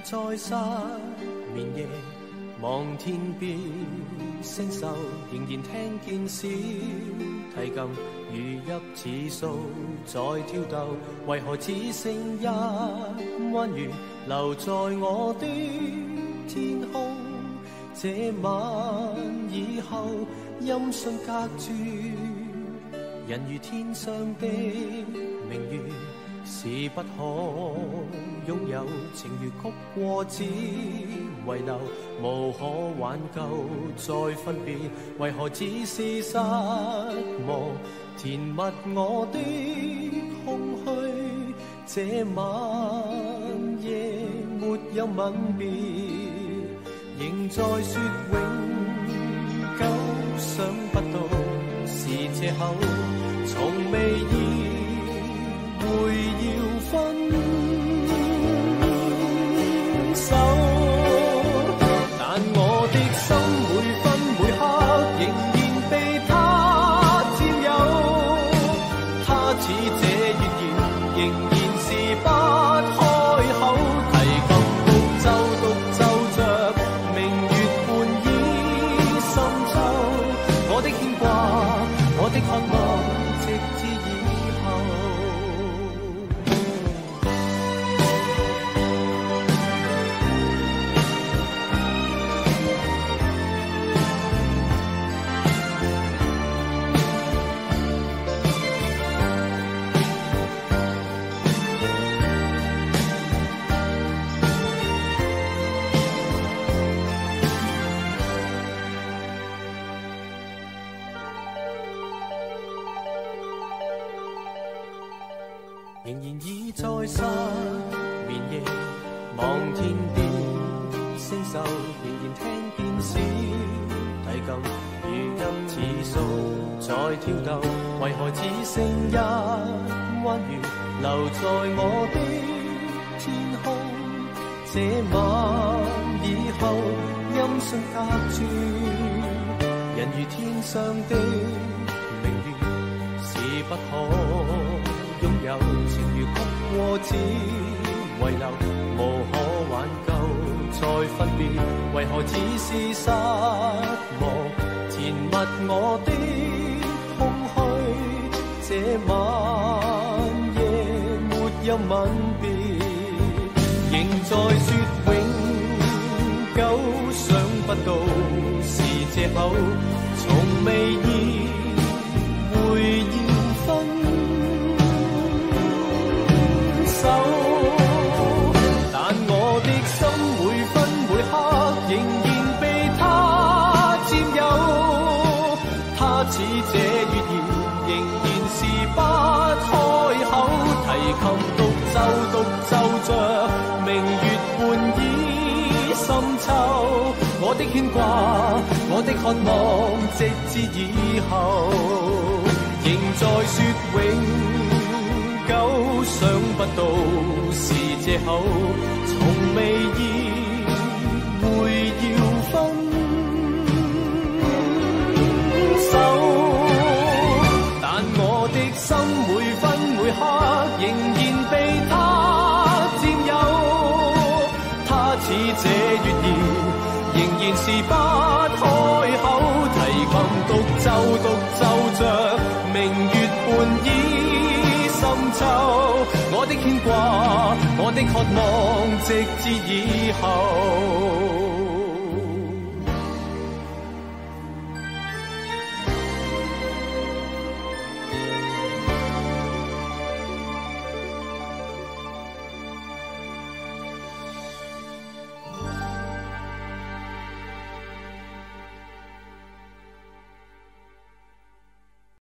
在失眠夜，望天邊星宿，仍然聽見小提琴如泣似訴在跳逗，為何只剩一彎月留在我的天空？這晚以後，音訊隔絕，人如天上的明月，是不可擁有，情如曲過只遺留，無可挽救再分別，為何只是失望填密我的空虛？這晚夜沒有吻別，仍在說永久，想不到是藉口，從未意會要分手，但我的心每分每刻仍然被他佔有，他似這月兒仍然是不開口，提琴獨奏着明月半倚深秋，我的牽掛我的渴望直至以後。仍然倚在失眠夜，望天邊星宿，仍然聽見小提琴如泣似訴在跳逗，為何只剩一彎月留在我的天空？這晚以後，音訊隔絕，人如天上的明月，是不可擁有，情如曲過只遺留，無可挽救再分別，為何只是失望填密我的空虛？這晚夜沒有吻別，仍在說永久，想不到是藉口，從未意會要分手，但我的心每分每刻仍然被他佔有，他似這月兒仍然是不開口，提琴獨奏着明月半倚深秋，我的牽掛我的渴望直至以後，仍在說永久，想不到是藉口，從未意會要分手，但我的心每分每刻仍然被他佔有，他似這月兒仍然是不開口，提琴獨奏着明月半倚深秋，我的牽掛我的渴望直至以後。